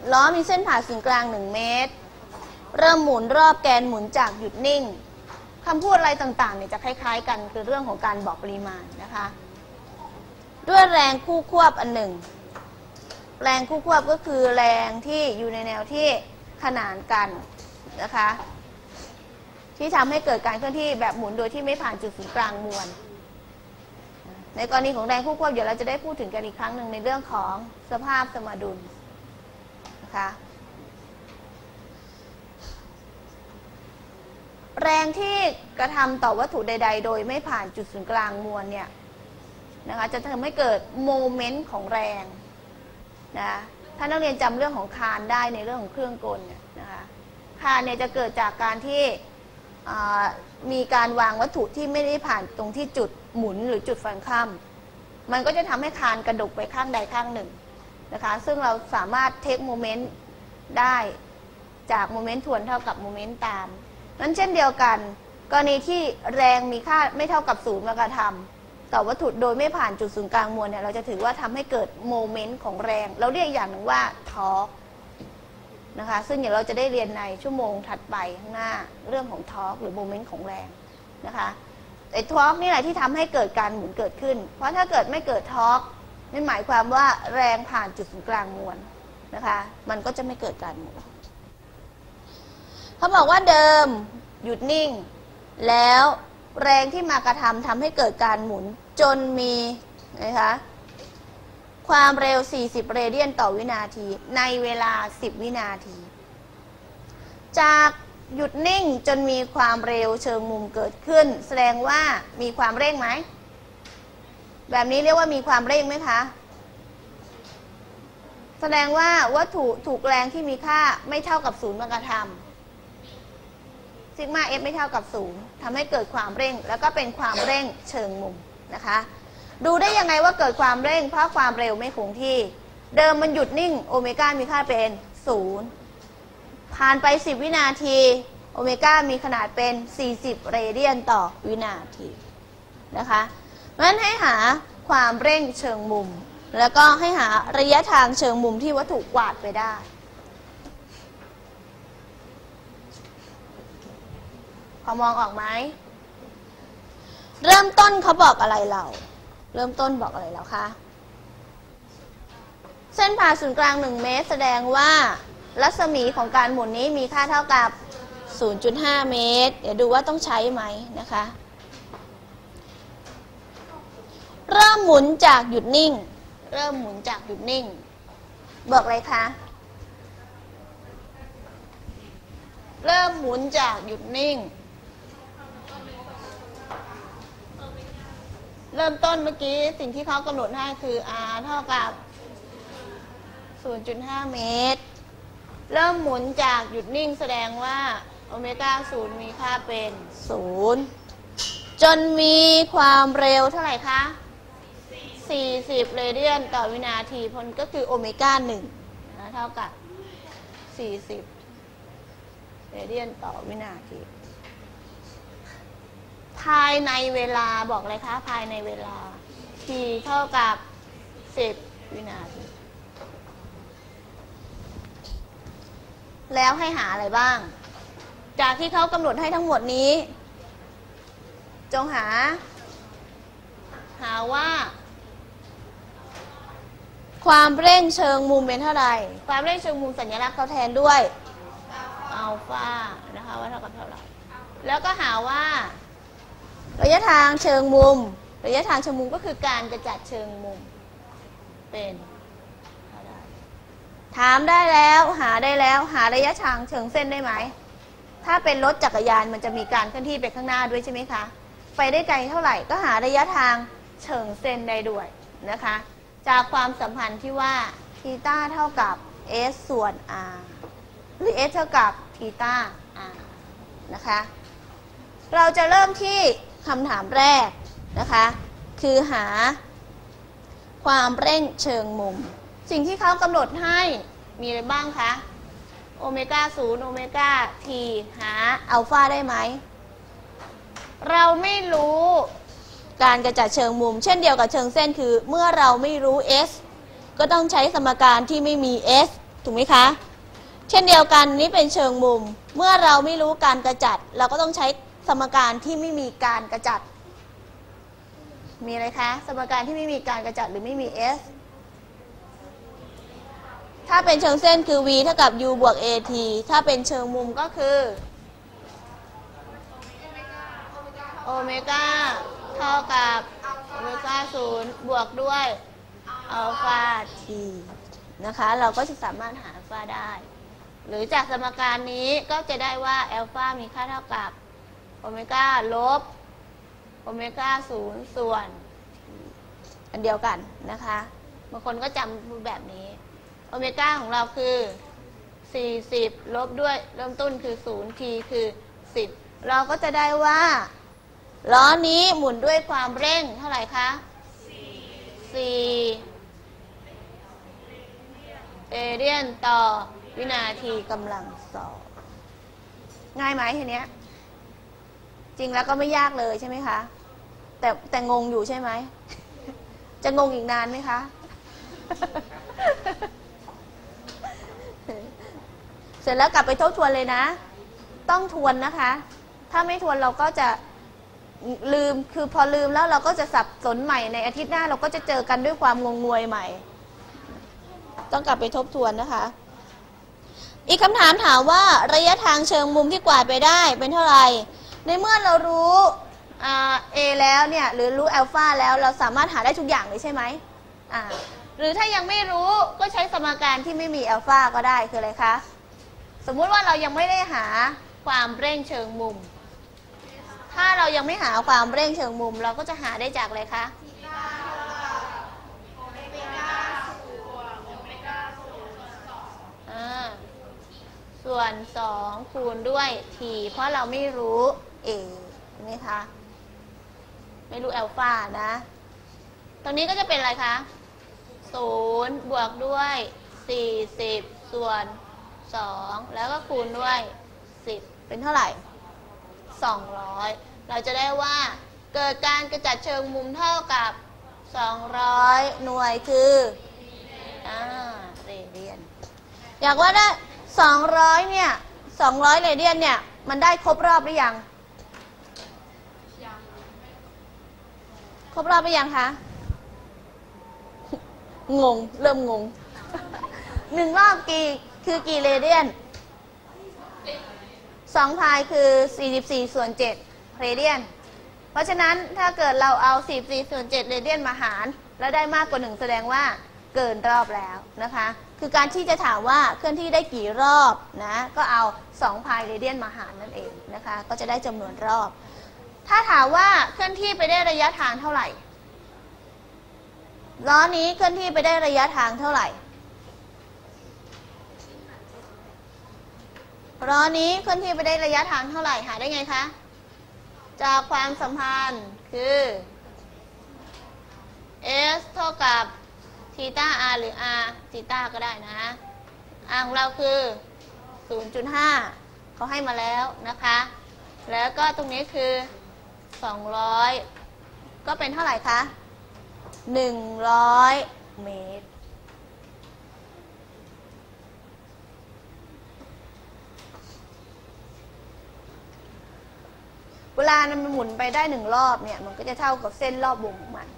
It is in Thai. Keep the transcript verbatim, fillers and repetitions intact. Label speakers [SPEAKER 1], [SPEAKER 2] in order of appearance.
[SPEAKER 1] ล้อมีเส้นผ่าศูนย์กลางหนึ่งเมตรเริ่มหมุนรอบแกนหมุนจากหยุดนิ่งคำพูดอะไรต่างๆเนี่ยจะคล้ายๆกันคือเรื่องของการบอกปริมาณนะคะด้วยแรงคู่ควบอันหนึ่งแรงคู่ควบก็คือแรงที่อยู่ในแนวที่ขนานกันนะคะที่ทำให้เกิดการเคลื่อนที่แบบหมุนโดยที่ไม่ผ่านจุดศูนย์กลางมวลในกรณีของแรงคู่ควบเดี๋ยวเราจะได้พูดถึงกันอีกครั้งหนึ่งในเรื่องของสภาพสมดุลนะคะแรงที่กระทำต่อวัตถุใดๆโดยไม่ผ่านจุดศูนย์กลางมวลเนี่ยนะคะจะทำให้เกิดโมเมนต์ของแรงนะถ้านักเรียนจำเรื่องของคานได้ในเรื่องของเครื่องกลเนี่ยนะคะคานเนี่ยจะเกิดจากการที่มีการวางวัตถุที่ไม่ได้ผ่านตรงที่จุดหมุนหรือจุดฟันข้ามมันก็จะทำให้คานกระดกไปข้างใดข้างหนึ่งนะคะซึ่งเราสามารถเทคโมเมนต์ได้จากโมเมนต์ทวนเท่ากับโมเมนต์ตามนั้นเช่นเดียวกันกรณีที่แรงมีค่าไม่เท่ากับศูนย์มากระทำต่อวัตถุโดยไม่ผ่านจุดศูนย์กลางมวลเนี่ยเราจะถือว่าทำให้เกิดโมเมนต์ของแรงเราเรียกอย่างหนึ่งว่าทอร์กนะคะซึ่งเดี๋ยวเราจะได้เรียนในชั่วโมงถัดไปข้างหน้าเรื่องของทอร์กหรือโมเมนต์ของแรงนะคะไอ้ทอร์กนี่แหละที่ทำให้เกิดการหมุนเกิดขึ้นเพราะถ้าเกิดไม่เกิดทอร์กนั่นหมายความว่าแรงผ่านจุดศูนย์กลางมวลนะคะมันก็จะไม่เกิดการหมุนเขาบอกว่าเดิมหยุดนิ่งแล้วแรงที่มากระทำทำให้เกิดการหมุนจนมีนะคะความเร็วสี่สิบเรเดียนต่อวินาทีในเวลาสิบวินาทีจากหยุดนิ่งจนมีความเร็วเชิงมุมเกิดขึ้นแสดงว่ามีความเร่งไหมแบบนี้เรียกว่ามีความเร่งไหมคะแสดงว่าวัตถุถูกแรงที่มีค่าไม่เท่ากับศูนย์มากระทำซิกมา F ไม่เท่ากับศูนย์ทำให้เกิดความเร่งแล้วก็เป็นความเร่งเชิงมุมนะคะดูได้ยังไงว่าเกิดความเร่งเพราะความเร็วไม่คงที่เดิมมันหยุดนิ่งโอเมก้ามีค่าเป็นศูนย์ผ่านไปสิบวินาทีโอเมก้ามีขนาดเป็นสี่สิบเรเดียนต่อวินาทีนะคะงั้นให้หาความเร่งเชิงมุมแล้วก็ให้หาระยะทางเชิงมุมที่วัตถุกวาดไปได้พอมองออกไหมเริ่มต้นเขาบอกอะไรเราเริ่มต้นบอกอะไรเราคะเส้นผ่าศูนย์กลางหนึ่งเมตรแสดงว่ารัศมีของการหมุนนี้มีค่าเท่ากับ ศูนย์จุดห้า เมตรเดี๋ยวดูว่าต้องใช้ไหมนะคะเริ่มหมุนจากหยุดนิ่งเริ่มหมุนจากหยุดนิ่งบอกอะไรคะเริ่มหมุนจากหยุดนิ่งเริ่มต้นเมื่อกี้สิ่งที่เขากำหนดให้คือ r เท่ากับ ศูนย์จุดห้า เมตรเริ่มหมุนจากหยุดนิ่งแสดงว่าโอเมก้าศูนย์มีค่าเป็นศูนย์จนมีความเร็วเท่าไหร่คะสี่สิบเรเดียนต่อวินาทีผลก็คือโอเมก้าหนึ่งนะเท่ากับสี่สิบเรเดียนต่อวินาทีภายในเวลาบอกเลยคะภายในเวลา t เท่ากับสิบวินาทีแล้วให้หาอะไรบ้างจากที่เขากำหนดให้ทั้งหมดนี้จงหาหาว่าความเร่งเชิงมุมเป็นเท่าไหร่ความเร่งเชิงมุมสัญลักษณ์เขาแทนด้วยอัลฟานะคะว่าเท่ากับเท่าไหร่แล้วก็หาว่าระยะทางเชิงมุมระยะทางเชิงมุมก็คือการกระจัดเชิงมุมเป็นถามได้แล้วหาได้แล้วหาระยะทางเชิงเส้นได้ไหมถ้าเป็นรถจักรยานมันจะมีการเคลื่อนที่ไปข้างหน้าด้วยใช่ไหมคะไปได้ไกลเท่าไหร่ก็หาระยะทางเชิงเส้นได้ด้วยนะคะจากความสัมพันธ์ที่ว่าทีต้าเท่ากับ s ส่วน r หรือ s เท่ากับทีต้า r นะคะเราจะเริ่มที่คำถามแรกนะคะคือหาความเร่งเชิงมุมสิ่งที่เขากำหนดให้มีอะไรบ้างคะโอเมก้าศูนย์โอเมก้าทีหาอัลฟาได้ไหมเราไม่รู้การกระจัดเชิงมุมเช่นเดียวกับเชิงเส้นคือเมื่อเราไม่รู้ s ก็ต้องใช้สมการที่ไม่มี s ถูกไหมคะเช่นเดียวกันนี่เป็นเชิงมุมเมื่อเราไม่รู้การกระจัดเราก็ต้องใช้สมการที่ไม่มีการกระจัดมีอะไรคะสมการที่ไม่มีการกระจัดหรือไม่มี s ถ้าเป็นเชิงเส้นคือ v เท่ากับ u บวก at ถ้าเป็นเชิงมุมก็คือโอเมก้าเท่ากับโอเมก้าศูนย์บวกด้วยอัลฟา t นะคะเราก็จะสามารถหาอัลฟาได้หรือจากสมการนี้ก็จะได้ว่าอัลฟามีค่าเท่ากับโอเมก้าลบโอเมก้าศูนย์ส่วนอันเดียวกันนะคะบางคนก็จำแบบนี้โอเมก้าของเราคือสี่สิบลบด้วยเริ่มต้นคือศูนย์ t คือสิบเราก็จะได้ว่าล้อนี้หมุนด้วยความเร่งเท่าไหร่คะสี่เรเดียนต่อวินาทีกำลังสองง่ายไหมทีเนี้ยจริงแล้วก็ไม่ยากเลยใช่ไหมคะแต่แต่งงอยู่ใช่ไหมจะงงอีกนานไหมคะ เสร็จแล้วกลับไปทบทวนเลยนะต้องทวนนะคะถ้าไม่ทวนเราก็จะลืมคือพอลืมแล้วเราก็จะสับสนใหม่ในอาทิตย์หน้าเราก็จะเจอกันด้วยความงงงวยใหม่ต้องกลับไปทบทวนนะคะอีกคำถามถามว่าระยะทางเชิงมุมที่กวาดไปได้เป็นเท่าไหร่ในเมื่อเรารู้ a แล้วเนี่ยหรือรู้อัลฟาแล้วเราสามารถหาได้ทุกอย่างเลยใช่ไหมอ่าหรือถ้ายังไม่รู้ก็ใช้สมการที่ไม่มีอัลฟาก็ได้คืออะไรคะสมมุติว่าเรายังไม่ได้หาความเร่งเชิงมุมถ้าเรายังไม่หาความเร่งเชิงมุมเราก็จะหาได้จากอะไรคะส่วนสองคูณด้วย t เพราะเราไม่รู้ a ใช่ไหมคะไม่รู้อัลฟานะตรงนี้ก็จะเป็นอะไรคะศูนย์บวกด้วยสี่สิบส่วนสองแล้วก็คูณด้วยสิบเป็นเท่าไหร่สองร้อยเราจะได้ว่าเกิดการกระจัดเชิงมุมเท่ากับสองร้อยหน่วยคืออ่าเรเดียนอยากว่าได้สองร้อยเนี่ยสองร้อยเรเดียนเนี่ยมันได้ครบรอบหรือยังครบรอบหรือยังคะงงเริ่มงงหนึ่งรอบกี่คือกี่เรเดียนสองพายคือสี่สิบสี่ส่วนเจ็ดเรเดียนเพราะฉะนั้นถ้าเกิดเราเอาสี่สิบสี่ส่วนเจ็ดเรเดียนมาหารแล้วได้มากกว่าหนึ่งแสดงว่าเกินรอบแล้วนะคะคือการที่จะถามว่าเคลื่อนที่ได้กี่รอบนะก็เอาสองพายเรเดียนมาหารนั่นเองนะคะก็จะได้จำนวนรอบถ้าถามว่าเคลื่อนที่ไปได้ระยะทางเท่าไหร่ล้อนี้เคลื่อนที่ไปได้ระยะทางเท่าไหร่ล้อนี้เคลื่อนที่ไปได้ระยะทางเท่าไหร่หาได้ไงคะจากความสัมพันธ์คือ s เท่ากับทีต้า r หรือ r ทีต้าก็ได้นะ r ของเราคือ ศูนย์จุดห้า เขาให้มาแล้วนะคะแล้วก็ตรงนี้คือสองร้อยก็เป็นเท่าไหร่คะหนึ่งร้อยเมตรเวลามันหมุนไปได้หนึ่งรอบเนี่ยมันก็จะเท่ากับเส้นรอบวงของมัน